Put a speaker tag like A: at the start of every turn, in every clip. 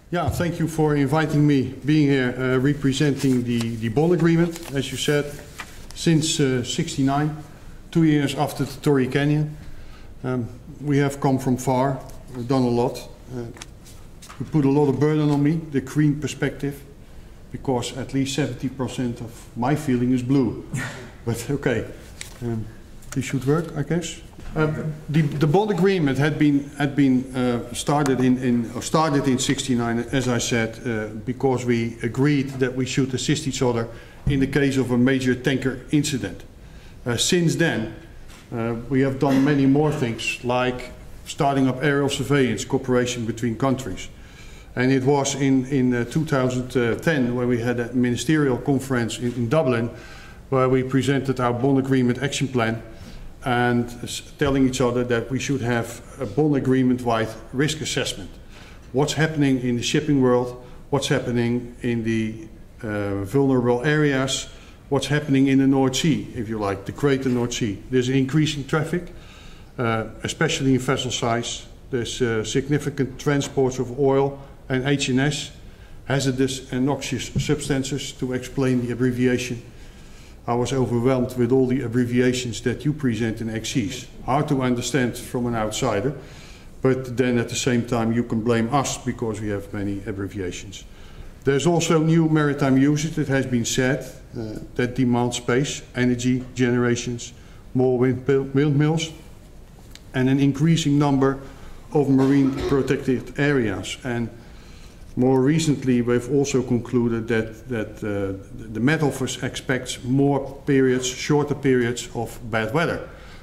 A: Yeah, thank you for inviting me, being here representing the Bonn Agreement, as you said, since '69, 2 years after the Torrey Canyon. We have come from far, we've done a lot. You put a lot of burden on me, the green perspective, because at least 70% of my feeling is blue. But okay, this should work, I guess. The Bonn Agreement had been started in '69, as I said, because we agreed that we should assist each other in the case of a major tanker incident. Since then, we have done many more things, like starting up aerial surveillance cooperation between countries. And it was in 2010 when we had a ministerial conference in Dublin, where we presented our Bonn Agreement action plan and telling each other that we should have a Bonn Agreement-wide risk assessment. What's happening in the shipping world, what's happening in the vulnerable areas, what's happening in the North Sea, if you like, the Greater North Sea. There's increasing traffic, especially in vessel size. There's significant transports of oil and HNS, hazardous and noxious substances, to explain the abbreviation. I was overwhelmed with all the abbreviations that you present in XCs. Hard to understand from an outsider, but then at the same time you can blame us because we have many abbreviations. There's also new maritime usage, it has been said, that demand space, energy generations, more windmills, and an increasing number of marine protected areas. And more recently, we've also concluded that the Met Office expects more periods, shorter periods of bad weather.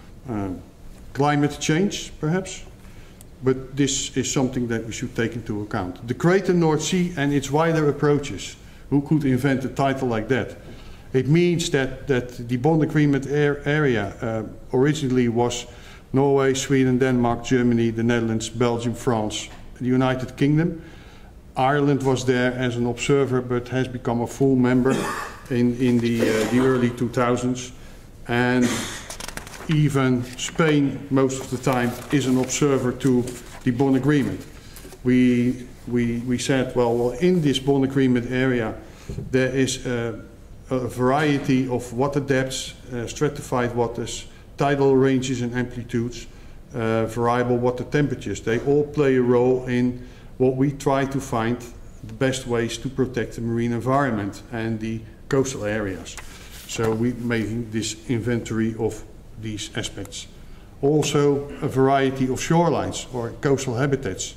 A: Climate change, perhaps, but this is something that we should take into account. The Greater North Sea and its wider approaches. Who could invent a title like that? It means that the Bonn Agreement area originally was Norway, Sweden, Denmark, Germany, the Netherlands, Belgium, France, the United Kingdom. Ireland was there as an observer, but has become a full member in the early 2000s. And even Spain, most of the time, is an observer to the Bonn Agreement. We said, well, in this Bonn Agreement area, there is a variety of water depths, stratified waters, tidal ranges and amplitudes, variable water temperatures. They all play a role in what we try to find the best ways to protect the marine environment and the coastal areas. So we're making this inventory of these aspects. Also a variety of shorelines or coastal habitats,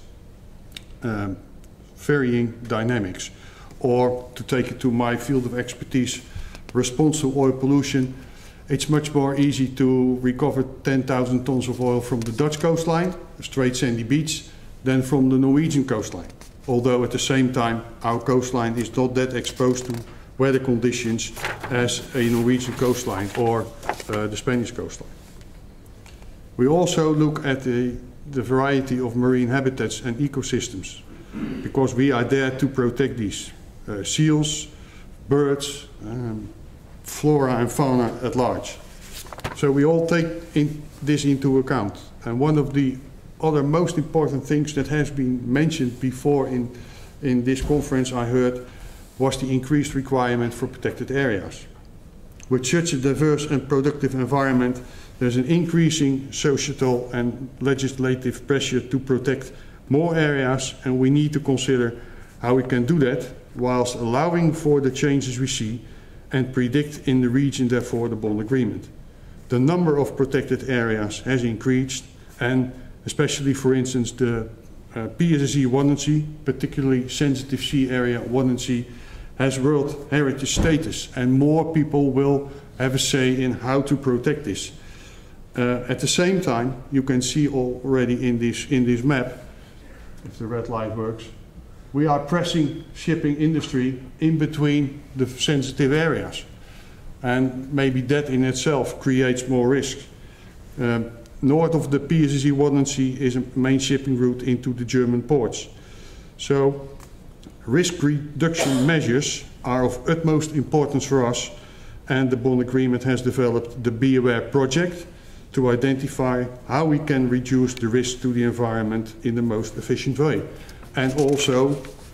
A: varying dynamics. Or to take it to my field of expertise, response to oil pollution. It's much more easy to recover 10,000 tons of oil from the Dutch coastline, a straight sandy beach, than from the Norwegian coastline. Although at the same time our coastline is not that exposed to weather conditions as a Norwegian coastline or the Spanish coastline. We also look at the variety of marine habitats and ecosystems, because we are there to protect these seals, birds, flora and fauna at large. So we all take this into account. And one of the other most important things that has been mentioned before in this conference I heard was the increased requirement for protected areas. With such a diverse and productive environment, there's an increasing societal and legislative pressure to protect more areas, and we need to consider how we can do that whilst allowing for the changes we see and predict in the region, therefore, the Bonn Agreement. The number of protected areas has increased, and especially, for instance, the PSSE Wadden, particularly sensitive sea area Wadden, has World Heritage status, and more people will have a say in how to protect this. At the same time, you can see already in this map, if the red light works, we are pressing shipping industry in between the sensitive areas. And maybe that in itself creates more risk. North of the PSSE Wadden is a main shipping route into the German ports. So risk reduction measures are of utmost importance for us, and the Bonn Agreement has developed the Be Aware project to identify how we can reduce the risk to the environment in the most efficient way. And also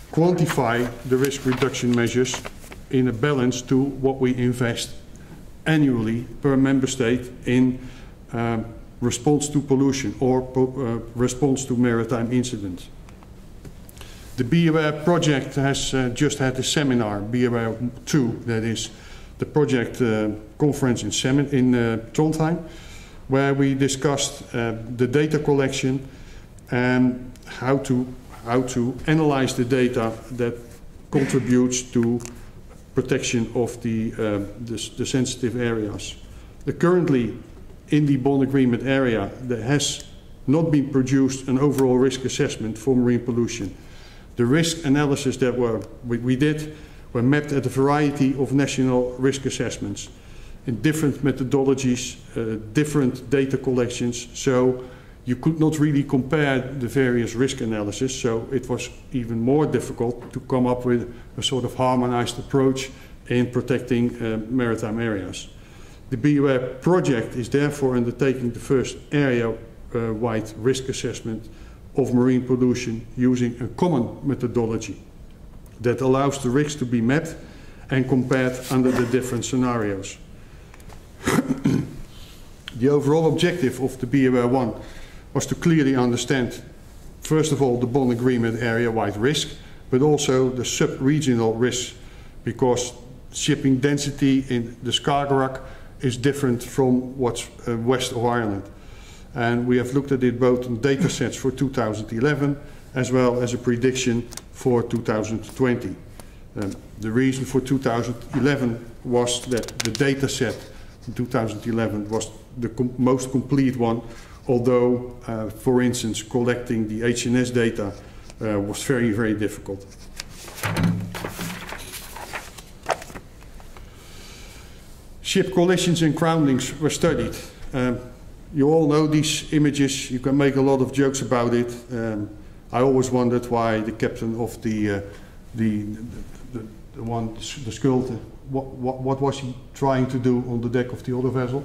A: quantify the risk reduction measures in a balance to what we invest annually per member state in response to pollution or response to maritime incidents. The Be Aware project has just had a seminar, Be Aware 2, that is the project conference in Trondheim, where we discussed the data collection and how to analyze the data that contributes to protection of the sensitive areas. Currently, in the bond agreement area, there has not been produced an overall risk assessment for marine pollution. The risk analysis that we did were mapped at a variety of national risk assessments in different methodologies, different data collections, so you could not really compare the various risk analysis, so it was even more difficult to come up with a sort of harmonized approach in protecting maritime areas. The Be Aware project is therefore undertaking the first area-wide risk assessment of marine pollution using a common methodology that allows the risks to be mapped and compared under the different scenarios. The overall objective of the Be Aware 1 was to clearly understand, first of all, the bond agreement area-wide risk, but also the sub-regional risks, because shipping density in the Skagerrak is different from what's west of Ireland. And we have looked at it both in data sets for 2011 as well as a prediction for 2020. The reason for 2011 was that the data set in 2011 was the most complete one, although, for instance, collecting the HNS data was very, very difficult. Ship collisions and groundings were studied. You all know these images, you can make a lot of jokes about it. I always wondered why the captain of the Skulte, what was he trying to do on the deck of the other vessel?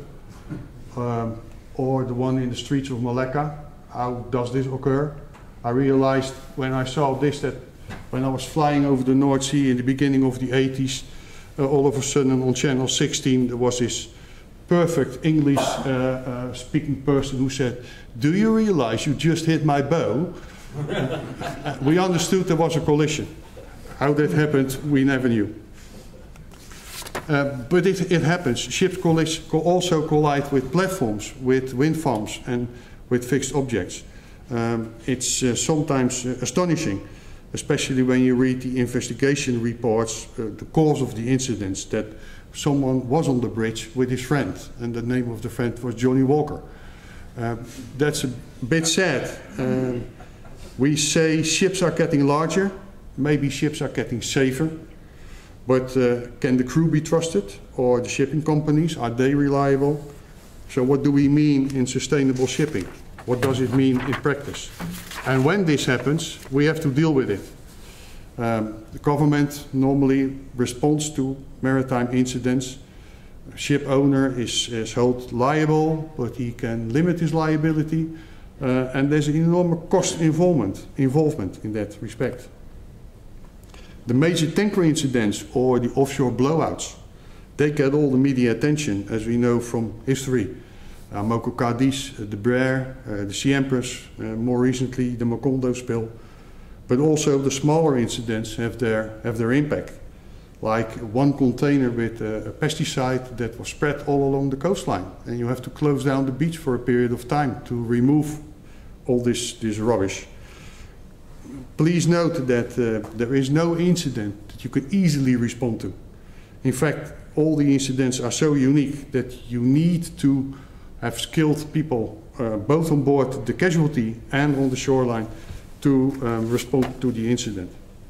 A: Or the one in the streets of Malacca, how does this occur? I realized when I saw this that when I was flying over the North Sea in the beginning of the 80s, all of a sudden on Channel 16 there was this perfect English speaking person who said, "Do you realize you just hit my bow?" We understood there was a collision. How that happened, we never knew. But it happens. Ships also collide with platforms, with wind farms and with fixed objects. It's sometimes astonishing, especially when you read the investigation reports, the cause of the incidents, that someone was on the bridge with his friend, and the name of the friend was Johnny Walker. That's a bit sad. We say ships are getting larger, maybe ships are getting safer, but can the crew be trusted, or the shipping companies, are they reliable? So what do we mean in sustainable shipping? What does it mean in practice? And when this happens, we have to deal with it. The government normally responds to maritime incidents. A ship owner is held liable, but he can limit his liability, and there's an enormous cost involvement in that respect. The major tanker incidents or the offshore blowouts, they get all the media attention, as we know from history. Moco Cadiz, the Brer, the Sea Empress, more recently the Macondo spill. But also the smaller incidents have their impact. Like one container with a pesticide that was spread all along the coastline, and you have to close down the beach for a period of time to remove all this rubbish. Please note that there is no incident that you could easily respond to. In fact, all the incidents are so unique that you need to have skilled people both on board the casualty and on the shoreline to respond to the incident.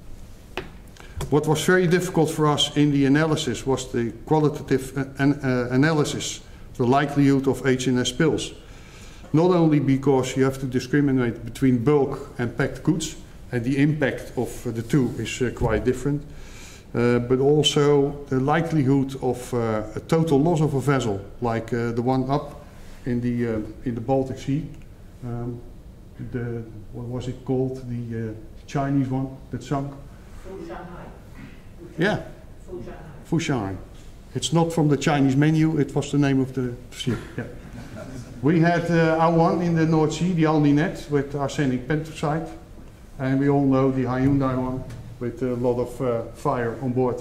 A: What was very difficult for us in the analysis was the qualitative analysis, the likelihood of HNS spills. Not only because you have to discriminate between bulk and packed goods, and the impact of the two is quite different, but also the likelihood of a total loss of a vessel, like the one up in the Baltic Sea. What was it called? The Chinese one that sunk. Yeah, Fushanghai. It's not from the Chinese menu, it was the name of the ship. Yeah. We had our one in the North Sea, the Alninet, with arsenic pentoxide. And we all know the Hyundai one with a lot of fire on board.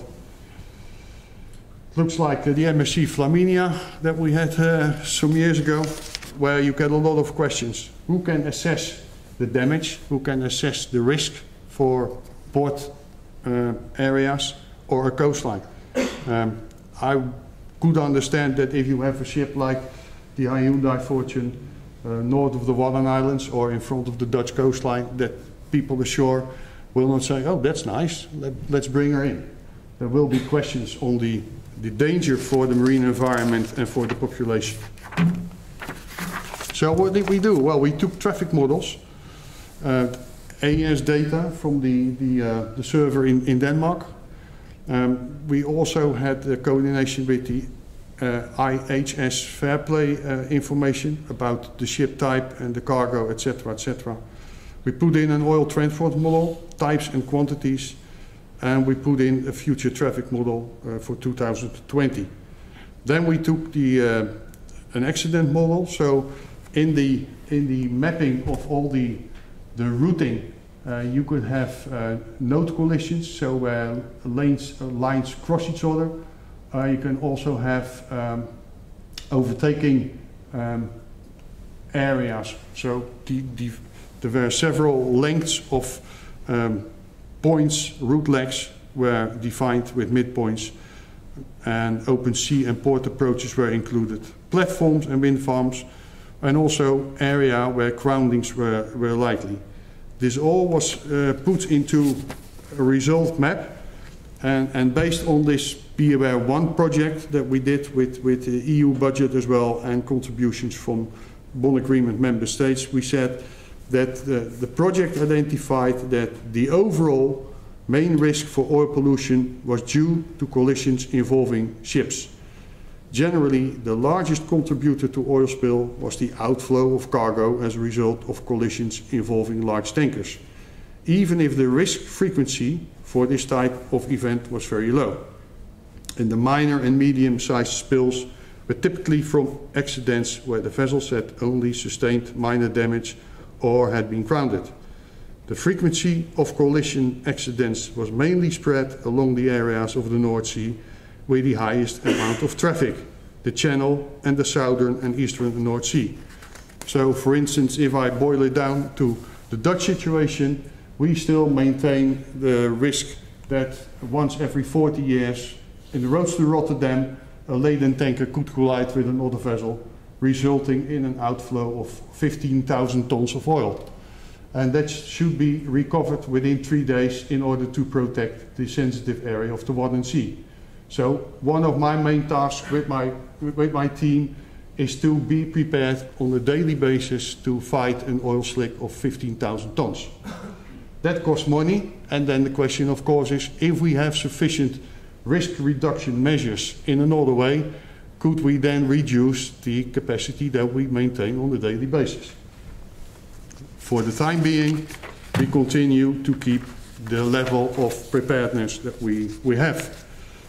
A: Looks like the MSC Flaminia that we had some years ago, where you get a lot of questions. Who can assess the damage? Who can assess the risk for port areas or a coastline? I could understand that if you have a ship like the Hyundai Fortune north of the Wadden Islands or in front of the Dutch coastline, that people ashore will not say, oh, that's nice, let's bring her in. There will be questions on the danger for the marine environment and for the population. So what did we do? Well, we took traffic models, AES data from the server in Denmark. We also had coordination with the IHS Fairplay information about the ship type and the cargo, etc., etc. We put in an oil transport model, types and quantities, and we put in a future traffic model for 2020. Then we took an accident model. So in the mapping of all the routing, you could have node collisions, so where lines cross each other. You can also have overtaking areas. So there were several lengths of points, route legs were defined with midpoints, and open sea and port approaches were included. Platforms and wind farms, and also area where groundings were likely. This all was put into a resolved map, and based on this Be Aware 1 project that we did with the EU budget as well and contributions from bond agreement member states, we said that the project identified that the overall main risk for oil pollution was due to collisions involving ships. Generally, the largest contributor to oil spill was the outflow of cargo as a result of collisions involving large tankers, even if the risk frequency for this type of event was very low. And the minor and medium-sized spills were typically from accidents where the vessels had only sustained minor damage or had been grounded. The frequency of collision accidents was mainly spread along the areas of the North Sea with the highest amount of traffic, the Channel and the southern and eastern North Sea. So, for instance, if I boil it down to the Dutch situation, we still maintain the risk that once every 40 years in the roads to Rotterdam, a laden tanker could collide with another vessel, resulting in an outflow of 15,000 tons of oil. And that should be recovered within 3 days in order to protect the sensitive area of the Wadden Sea. So one of my main tasks with my team is to be prepared on a daily basis to fight an oil slick of 15,000 tons. That costs money, and then the question of course is, if we have sufficient risk reduction measures in another way, could we then reduce the capacity that we maintain on a daily basis? For the time being, we continue to keep the level of preparedness that we have.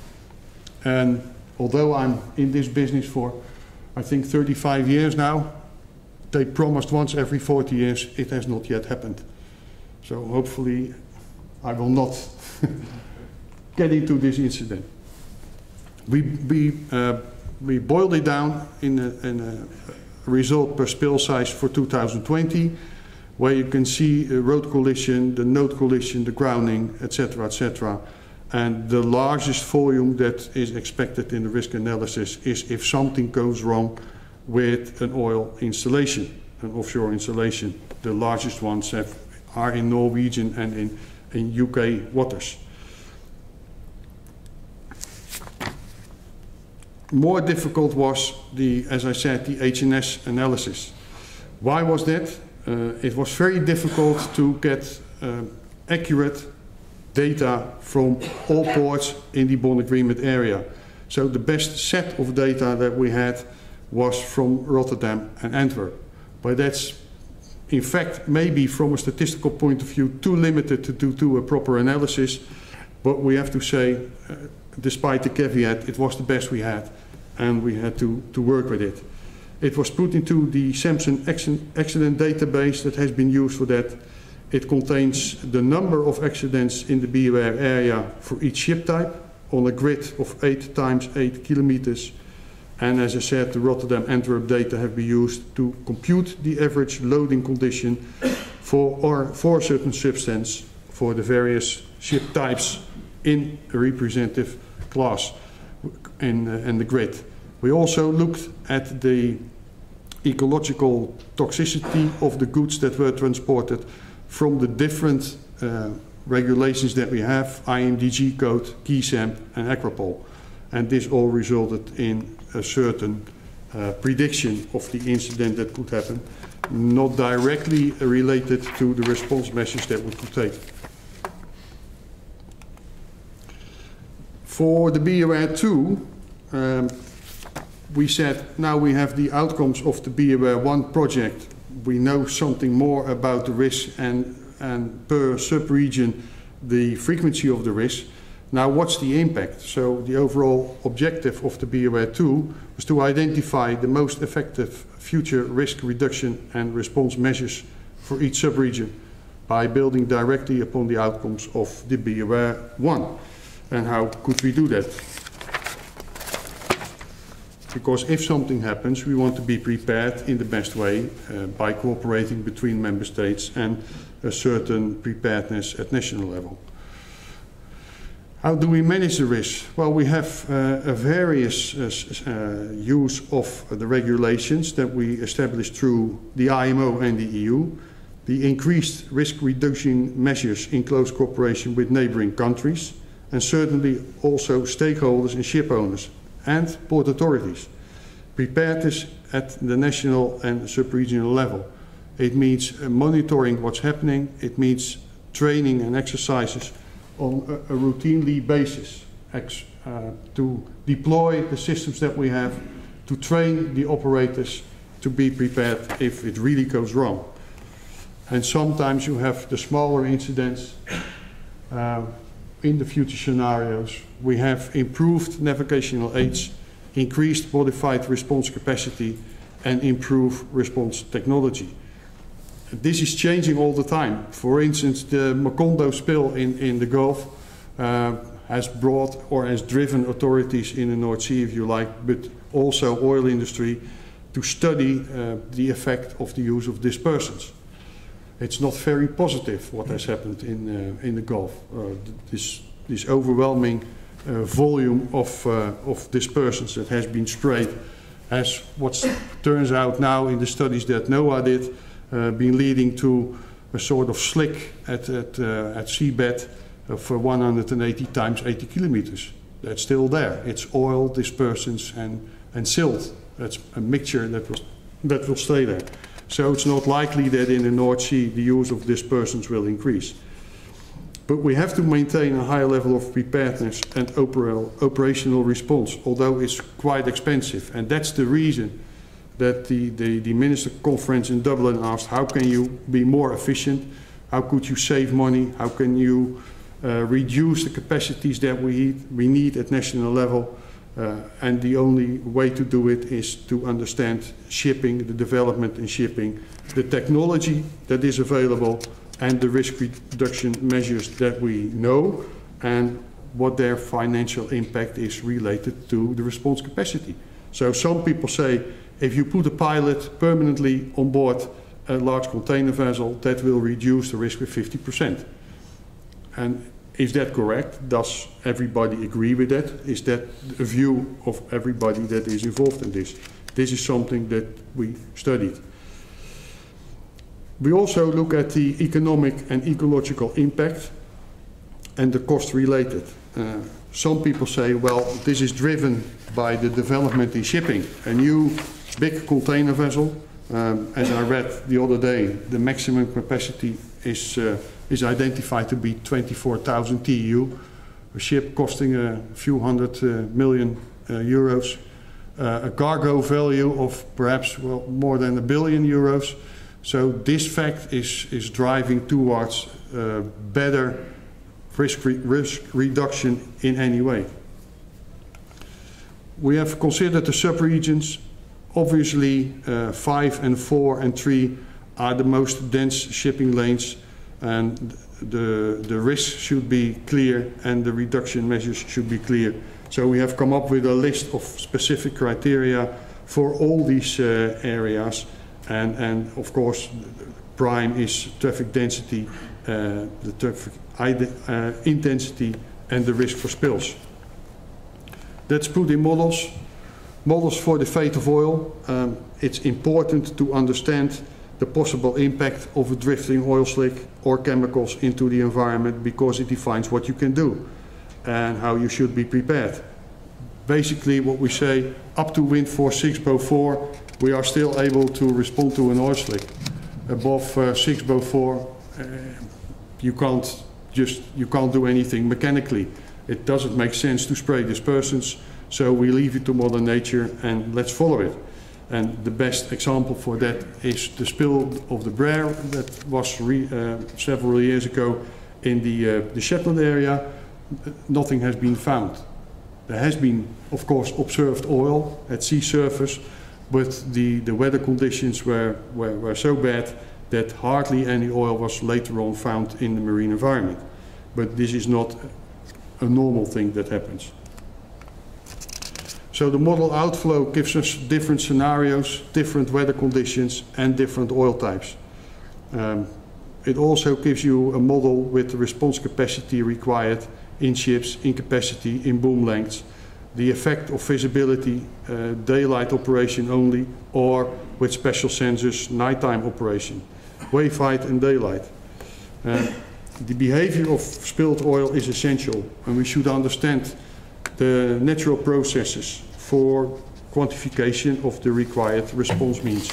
A: And although I'm in this business for, I think, 35 years now, they promised once every 40 years, it has not yet happened. So hopefully I will not get into this incident. We boiled it down in a result per spill size for 2020, where you can see a road collision, the node collision, the grounding, etc., etc. And the largest volume that is expected in the risk analysis is if something goes wrong with an oil installation, an offshore installation. The largest ones are in Norwegian and in UK waters. More difficult was as I said, the HNS analysis. Why was that? It was very difficult to get accurate data from all ports in the bond agreement area. So the best set of data that we had was from Rotterdam and Antwerp. But that's, in fact, maybe from a statistical point of view, too limited to do a proper analysis. But we have to say, despite the caveat, it was the best we had, and we had to work with it. It was put into the Samson accident database that has been used for that. It contains the number of accidents in the BeAware area for each ship type on a grid of 8 times 8 kilometers. And as I said, the Rotterdam-Antwerp data have been used to compute the average loading condition for a certain substance for the various ship types in a representative class in the grid. We also looked at the ecological toxicity of the goods that were transported from the different regulations that we have, IMDG code, KeySAMP and Aquapol. And this all resulted in a certain prediction of the incident that could happen, not directly related to the response measures that we could take. For the BeAware 2, we said now we have the outcomes of the BeAware 1 project. We know something more about the risk and per sub-region the frequency of the risk. Now what's the impact? So the overall objective of the BeAware 2 was to identify the most effective future risk reduction and response measures for each sub-region by building directly upon the outcomes of the BeAware 1. And how could we do that? Because if something happens, we want to be prepared in the best way by cooperating between member states and a certain preparedness at national level. How do we manage the risk? Well, we have a various use of the regulations that we established through the IMO and the EU, the increased risk reduction measures in close cooperation with neighboring countries, and certainly also stakeholders and ship owners and port authorities. Preparedness at the national and sub-regional level. It means monitoring what's happening. It means training and exercises on a routinely basis to deploy the systems that we have, to train the operators to be prepared if it really goes wrong. And sometimes you have the smaller incidents in the future scenarios. We have improved navigational aids, increased modified response capacity, and improved response technology. This is changing all the time. For instance, the Macondo spill in the Gulf has brought or has driven authorities in the North Sea, if you like, but also oil industry, to study the effect of the use of dispersants. It's not very positive what has happened in the Gulf. This overwhelming volume of dispersants that has been sprayed has, what turns out now in the studies that NOAA did, been leading to a sort of slick at seabed of 180 times 80 kilometers. That's still there. It's oil, dispersants, and silt. That's a mixture that will stay there. So it's not likely that in the North Sea the use of dispersants will increase. But we have to maintain a high level of preparedness and operational response, although it's quite expensive. And that's the reason that the Minister Conference in Dublin asked, how can you be more efficient? How could you save money? How can you reduce the capacities that we need at national level? And the only way to do it is to understand shipping, the development in shipping, the technology that is available, and the risk reduction measures that we know, and what their financial impact is related to the response capacity. So some people say, if you put a pilot permanently on board a large container vessel, that will reduce the risk with 50%. And is that correct? Does everybody agree with that? Is that a view of everybody that is involved in this? This is something that we studied. We also look at the economic and ecological impact and the cost related. Some people say, well, this is driven by the development in shipping. A new big container vessel, as I read the other day, the maximum capacity is identified to be 24,000 TEU, a ship costing a few hundred million euros, a cargo value of perhaps more than €1 billion. So this fact is driving towards better risk reduction in any way. We have considered the sub-regions. Obviously, 5 and 4 and 3 are the most dense shipping lanes, and the risk should be clear and the reduction measures should be clear. So we have come up with a list of specific criteria for all these areas, and of course, prime is traffic density, the traffic intensity, and the risk for spills. That's put in models. Models for the fate of oil. It's important to understand the possible impact of a drifting oil slick or chemicals into the environment, because it defines what you can do and how you should be prepared. Basically, what we say, up to wind force 6 bow 4, we are still able to respond to an oil slick. Above 6 bow 4, you can't do anything mechanically. It doesn't make sense to spray dispersants, so we leave it to Mother Nature and let's follow it. And the best example for that is the spill of the Brer that was several years ago in the Shetland area. Nothing has been found. There has been, of course, observed oil at sea surface, but the weather conditions were so bad that hardly any oil was later on found in the marine environment. But this is not a normal thing that happens. So the model outflow gives us different scenarios, different weather conditions, and different oil types. It also gives you a model with the response capacity required in ships, in capacity, in boom lengths, the effect of visibility, daylight operation only, or with special sensors, nighttime operation, wave height and daylight. The behavior of spilled oil is essential, and we should understand the natural processes for quantification of the required response means.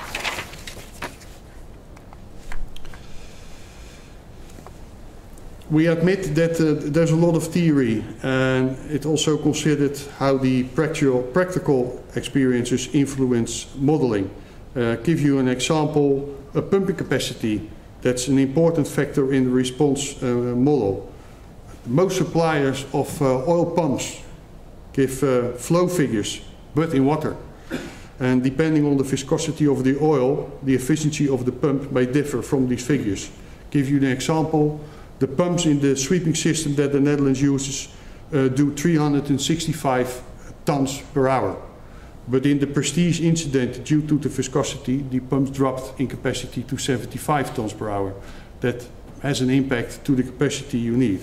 A: We admit that there's a lot of theory, and it also considered how the practical experiences influence modeling. Give you an example, a pumping capacity, that's an important factor in the response model. Most suppliers of oil pumps give flow figures, but in water. And depending on the viscosity of the oil, the efficiency of the pump may differ from these figures. Give you an example. The pumps in the sweeping system that the Netherlands uses do 365 tons per hour. But in the Prestige incident, due to the viscosity, the pumps dropped in capacity to 75 tons per hour. That has an impact to the capacity you need.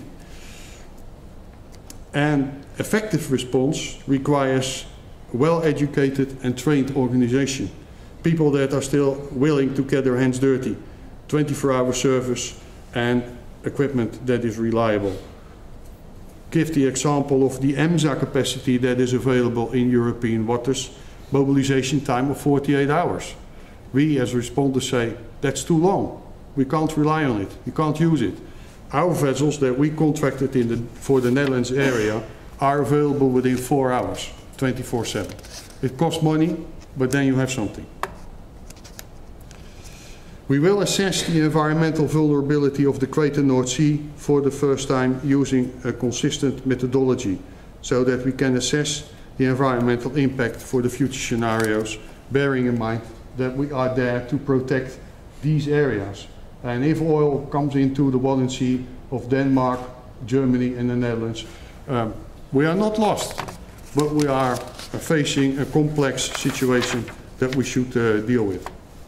A: And effective response requires well-educated and trained organization. People that are still willing to get their hands dirty, 24-hour service, and equipment that is reliable. Give the example of the EMSA capacity that is available in European waters, mobilization time of 48 hours. We as responders say, that's too long. We can't rely on it. You can't use it. Our vessels that we contracted for the Netherlands area are available within 4 hours, 24/7. It costs money, but then you have something. We will assess the environmental vulnerability of the Greater North Sea for the first time using a consistent methodology, so that we can assess the environmental impact for the future scenarios, bearing in mind that we are there to protect these areas. And if oil comes into the Wadden Sea of Denmark, Germany and the Netherlands, we are not lost, but we are facing a complex situation that we should deal with.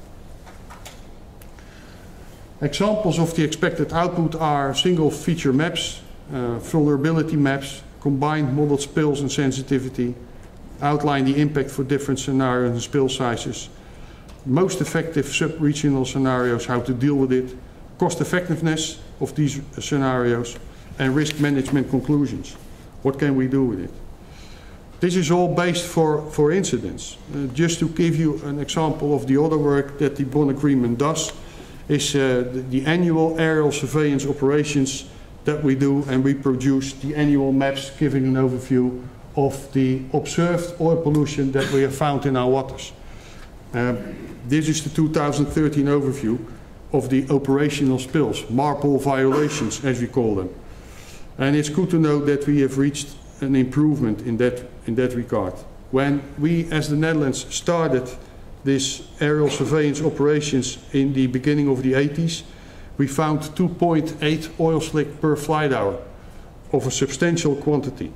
A: Examples of the expected output are single feature maps, vulnerability maps, combined modeled spills and sensitivity, outline the impact for different scenarios and spill sizes, most effective sub-regional scenarios, how to deal with it, cost effectiveness of these scenarios, and risk management conclusions. What can we do with it? This is all based for incidents. Just to give you an example of the other work that the Bonn Agreement does, is the annual aerial surveillance operations that we do, and we produce the annual maps giving an overview of the observed oil pollution that we have found in our waters. This is the 2013 overview of the operational spills, MARPOL violations as we call them. And it's good to know that we have reached an improvement in that regard. When we, as the Netherlands, started this aerial surveillance operations in the beginning of the 80s, we found 2.8 oil slick per flight hour of a substantial quantity.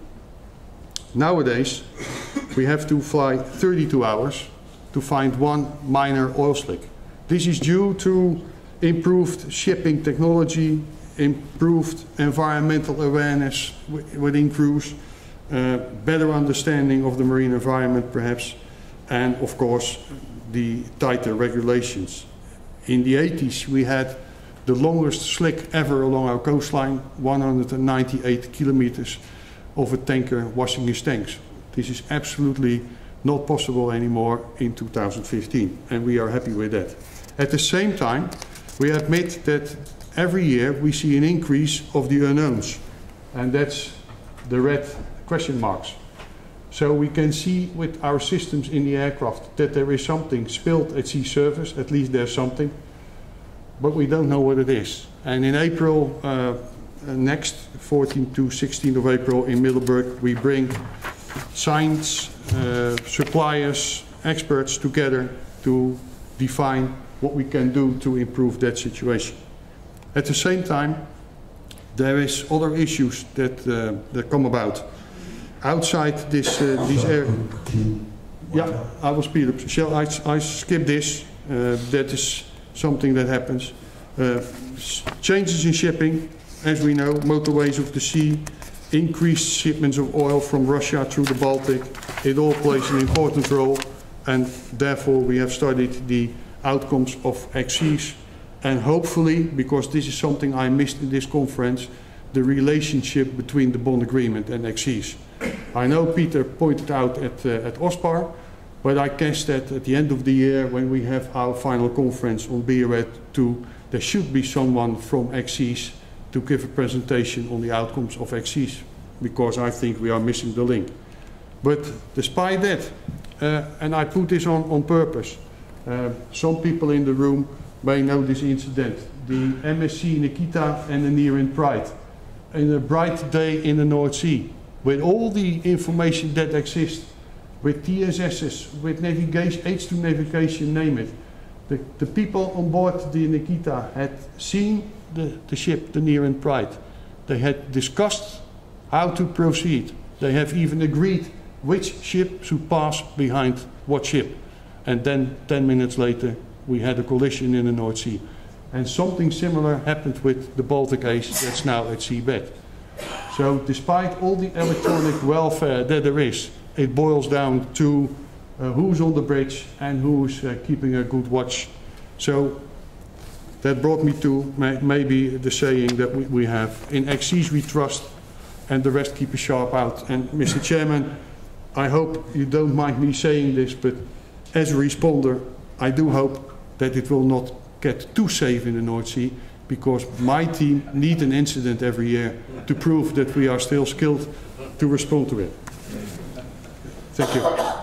A: Nowadays, we have to fly 32 hours to find one minor oil slick. This is due to improved shipping technology, improved environmental awareness within crews, better understanding of the marine environment perhaps, and of course the tighter regulations. In the 80s we had the longest slick ever along our coastline, 198 kilometers of a tanker washing his tanks. This is absolutely not possible anymore in 2015, and we are happy with that. At the same time, we admit that every year we see an increase of the unknowns, and that's the red question marks. So we can see with our systems in the aircraft that there is something spilled at sea surface, at least there's something, but we don't know what it is. And in April, next 14 to 16 of April in Middelburg, we bring science, suppliers, experts together to define what we can do to improve that situation. At the same time, there is other issues that come about outside this these areas. Yeah, I will speed up. Shall I skip this? That is something that happens. Changes in shipping, as we know, motorways of the sea, increased shipments of oil from Russia through the Baltic. It all plays an important role, and therefore we have studied the outcomes of XCs, and hopefully, because this is something I missed in this conference, the relationship between the bond agreement and XCs. I know Peter pointed out at OSPAR, but I guess that at the end of the year, when we have our final conference on BRED 2, there should be someone from XCs to give a presentation on the outcomes of XCs, because I think we are missing the link. But despite that, and I put this on purpose, some people in the room may know this incident, the MSC Nikita and the Near Pride, in a bright day in the North Sea, with all the information that exists, with TSSs, with navigation, H2 navigation, name it. The people on board the Nikita had seen the ship, the Near Pride. They had discussed how to proceed. They have even agreed which ship should pass behind what ship. And then 10 minutes later, we had a collision in the North Sea. And something similar happened with the Baltic Ace that's now at seabed. So despite all the electronic welfare that there is, it boils down to who's on the bridge and who's keeping a good watch. So that brought me to maybe the saying that we have, in XCs we trust and the rest keep a sharp out. And Mr. Chairman, I hope you don't mind me saying this, but as a responder, I do hope that it will not get too safe in the North Sea, because my team needs an incident every year to prove that we are still skilled to respond to it. Thank you.